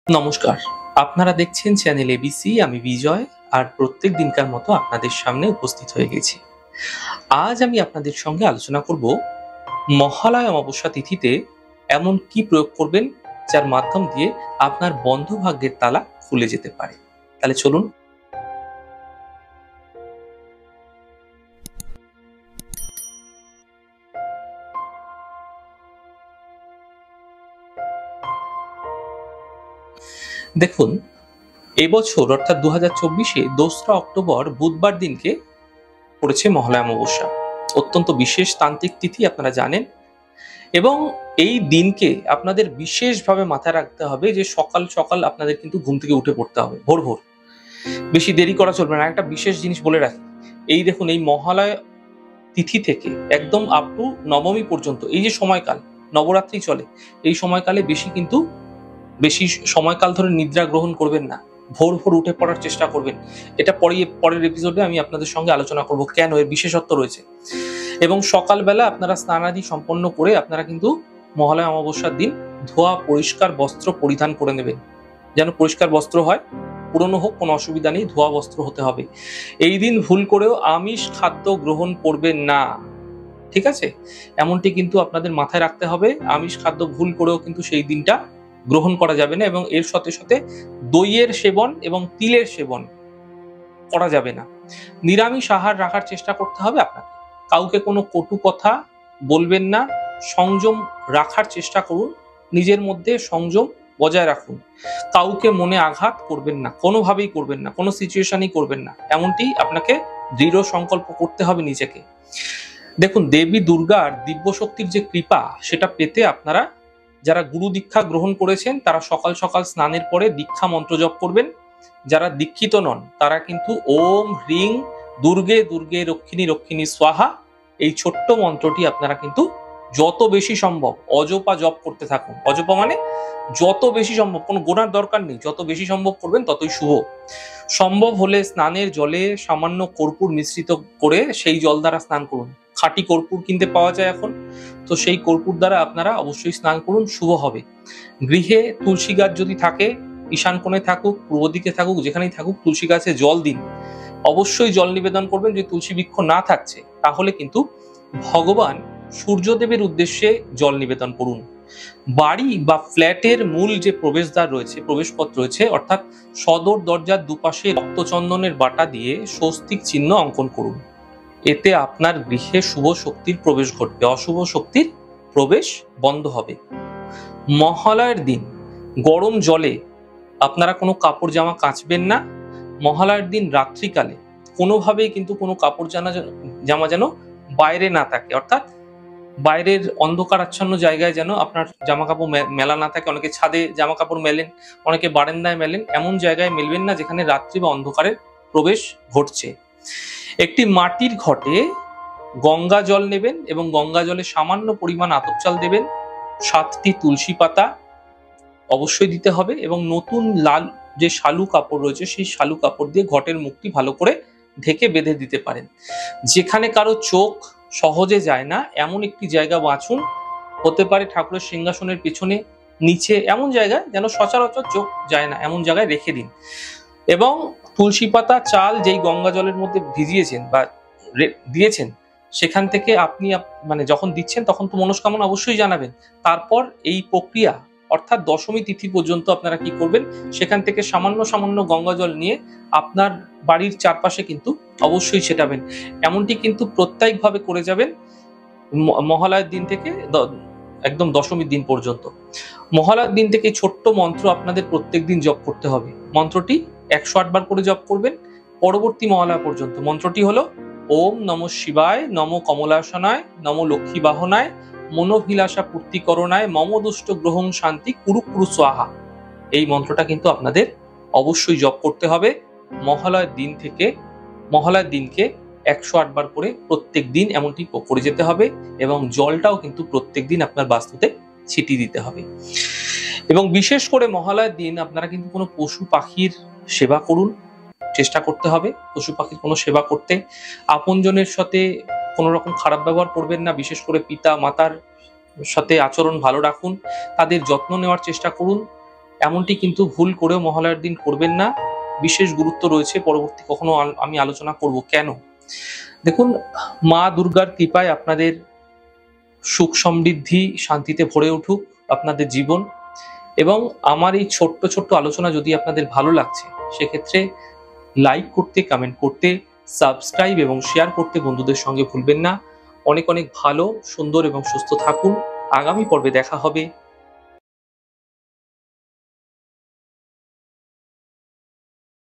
নমস্কার। আপনারা দেখছেন চ্যানেল এবিসি। আমি বিজয়। আর প্রত্যেক দিনকার মতো আপনাদের সামনে উপস্থিত হয়ে গেছি। আজ আমি আপনাদের সঙ্গে আলোচনা করব মহালয়া অমাবস্যা তিথিতে এমন কি প্রয়োগ করবেন যার মাধ্যম দিয়ে আপনার বন্ধ ভাগ্যের তালা খুলে যেতে পারে। তাহলে চলুন। দেখুন, এবছর অর্থাৎ 2024-এ 2রা অক্টোবর বুধবার দিনকে পড়েছে মহালয়া অমাবস্যা। অত্যন্ত বিশেষ তান্ত্রিক তিথি, আপনারা জানেন। এবং এই দিনকে আপনাদের বিশেষভাবে মাথায় রাখতে হবে যে সকাল সকাল আপনাদের কিন্তু ঘুম থেকে উঠে পড়তে হবে, ভোর ভোর। বেশি দেরি করা চলবে না। একটা বিশেষ জিনিস বলে রাখি, এই দেখুন, এই মহালয়া তিথি থেকে একদম আপ টু নবমী পর্যন্ত এই যে সময়কাল, নবরাত্রি চলে, এই সময়কালে বেশি সময়কাল ধরে নিদ্রা গ্রহণ করবেন না। ভোর ভোর উঠে পড়ার চেষ্টা করবেন। এটা পরের এপিসোডে আমি আপনাদের সঙ্গে আলোচনা করব কেন, এর বিশেষত্ব রয়েছে। এবং সকালবেলা আপনারা স্নানাদি সম্পন্ন করে আপনারা কিন্তু মহালয়া অমাবস্যার দিন ধোয়া পরিষ্কার বস্ত্র পরিধান করে নেবেন। যেন পরিষ্কার বস্ত্র হয়, পুরনো হোক কোনো অসুবিধা নেই, ধোয়া বস্ত্র হতে হবে। এই দিন ভুল করেও আমিষ খাদ্য গ্রহণ করবেন না, ঠিক আছে? এমনটি কিন্তু আপনাদের মাথায় রাখতে হবে। আমিষ খাদ্য ভুল করেও কিন্তু সেই দিনটা গ্রহণ করা যাবে না, এবং এর সাথে সাথে দইয়ের সেবন এবং তিলের সেবন করা যাবে না। নিরামিষ আহার রাখার চেষ্টা করতে হবে আপনাকে। কাউকে কোনো কটু কথা বলবেন না, সংযম রাখার চেষ্টা করুন, নিজের মধ্যে সংযম বজায় রাখুন। কাউকে মনে আঘাত করবেন না, কোনোভাবেই করবেন না, কোনো সিচুয়েশনই করবেন না, এমনটি আপনাকে দৃঢ় সংকল্প করতে হবে নিজেকে। দেখুন, দেবী দুর্গার দিব্য শক্তির যে কৃপা, সেটা পেতে আপনারা যারা গুরু দীক্ষা গ্রহণ করেছেন তারা সকাল সকাল স্নানের পরে দীক্ষা মন্ত্র জপ করবেন। যারা দীক্ষিত নন তারা কিন্তু ওম হ্রিং দুর্গে দুর্গে রক্ষিণী রক্ষিণী স্বাহা, এই ছোট্ট মন্ত্রটি আপনারা কিন্তু যত বেশি সম্ভব অজপা জপ করতে থাকুন। অজপা মানে যত বেশি সম্ভব, কোনো গোনার দরকার নেই, যত বেশি সম্ভব করবেন ততই শুভ। সম্ভব হলে স্নানের জলে সামান্য কর্পূর মিশ্রিত করে সেই জল দ্বারা স্নান করুন। খাঁটি কর্পূর কিনতে পাওয়া যায় এখন, তো সেই কর্পূর দ্বারা আপনারা অবশ্যই স্নান করুন, শুভ হবে। গৃহে তুলসী গাছ যদি থাকে, ঈশান কোণে থাকুক, পূর্ব দিকে থাকুক, যেখানেই থাকুক, তুলসী গাছে জল দিন। অবশ্যই জল নিবেদন করবেন। যদি তুলসী বৃক্ষ না থাকছে তাহলে কিন্তু ভগবান সূর্যদেবের উদ্দেশ্যে জল নিবেদন করুন। বাড়ি বা ফ্ল্যাটের মূল যে প্রবেশদ্বার রয়েছে, প্রবেশপথ রয়েছে, অর্থাৎ সদর দরজার দুপাশে রক্তচন্দনের বাটা দিয়ে স্বস্তিক চিহ্ন অঙ্কন করুন। এতে আপনার গৃহে শুভ শক্তির প্রবেশ ঘটবে, অশুভ শক্তির প্রবেশ বন্ধ হবে। মহালয়ার দিন গরম জলে আপনারা কোনো কাপড় জামা কাচবেন না। মহালয়ার দিন রাত্রিকালে কোনোভাবেই কিন্তু কোনো কাপড় জামা যেন বাইরে না থাকে, অর্থাৎ বাইরের অন্ধকার আচ্ছন্ন জায়গায় যেন আপনার জামা কাপড় মেলা না থাকে। অনেকে ছাদে জামা কাপড় মেলেন, অনেকে বারান্দায় মেলেন, এমন জায়গায় মেলবেন না যেখানে রাত্রি বা অন্ধকারের প্রবেশ ঘটছে। একটি মাটির ঘটে গঙ্গা জল নেবেন এবং গঙ্গা জলে সামান্য পরিমাণ আতপ চাল দেবেন। 7টি তুলসী পাতা অবশ্যই দিতে হবে, এবং নতুন লাল যে শালু কাপড় রয়েছে সেই শালু কাপড় দিয়ে ঘটের মুখটি ভালো করে ঢেকে বেঁধে দিতে পারেন। যেখানে কারো চোখ সহজে যায় না এমন একটি জায়গা বাছুন। হতে পারে ঠাকুরের সিংহাসনের পেছনে, নিচে, এমন জায়গায় যেন সচরাচর চোখ যায় না এমন জায়গায় রেখে দিন। এবং তুলসী পাতা, চাল যেই গঙ্গা জলের মধ্যে ভিজিয়েছেন বা দিয়েছেন, সেখান থেকে আপনি মানে যখন দিচ্ছেন তখন তো মনস্কামনা অবশ্যই জানাবেন। তারপর এই প্রক্রিয়া অর্থাৎ দশমী তিথি পর্যন্ত আপনারা কি করবেন, সেখান থেকে সামান্য সামান্য গঙ্গা জল নিয়ে আপনার বাড়ির চারপাশে কিন্তু অবশ্যই ছেটাবেন। এমনটি কিন্তু প্রত্যেকভাবে করে যাবেন মহালয়ার দিন থেকে একদম দশমীর দিন পর্যন্ত। মহালয়ার দিন থেকে ছোট্ট মন্ত্র আপনাদের প্রত্যেক দিন জপ করতে হবে। মন্ত্রটি 108 বার করে জপ করবেন পরবর্তী মহালয়া পর্যন্ত। মন্ত্রটি হলো ওম নমঃ শিবায়, নমো কমলাসনায়, নমো লক্ষ্মী বাহনায়, মনোভিলাষা পূর্তিকরণায়, মম দুষ্ট গ্রহণ শান্তি কুরু কুরু স্বাহা। এই মন্ত্রটা কিন্তু আপনাদের অবশ্যই জপ করতে হবে মহালয়ার দিনকে 108 বার করে প্রত্যেক দিন এমনটি করে যেতে হবে। এবং জলটাও কিন্তু প্রত্যেক দিন আপনার বাস্তুতে ছিটিয়ে দিতে হবে। এবং বিশেষ করে মহালয়ার দিন আপনারা কিন্তু কোনো পশু পাখির সেবা করুন, চেষ্টা করতে হবে পশু পাখির কোনো সেবা করতে। আপনজনের সাথে কোনো রকম খারাপ ব্যবহার করবেন না। বিশেষ করে পিতা মাতার সাথে আচরণ ভালো রাখুন, তাদের যত্ন নেওয়ার চেষ্টা করুন। এমনটি কিন্তু ভুল করেও মহালয়ার দিন করবেন না। বিশেষ গুরুত্ব রয়েছে, পরবর্তী কখনো আমি আলোচনা করব কেন। দেখুন, মা দুর্গার কৃপায় আপনাদের সুখ সমৃদ্ধি শান্তিতে ভরে উঠুক আপনাদের জীবন। এবং আমার এই ছোট্ট ছোট্ট আলোচনা যদি আপনাদের ভালো লাগছে, সেক্ষেত্রে লাইক করতে, কমেন্ট করতে, সাবস্ক্রাইব এবং শেয়ার করতে বন্ধুদের সঙ্গে ভুলবেন না। অনেক অনেক ভালো, সুন্দর এবং সুস্থ থাকুন। আগামী পর্বে দেখা হবে।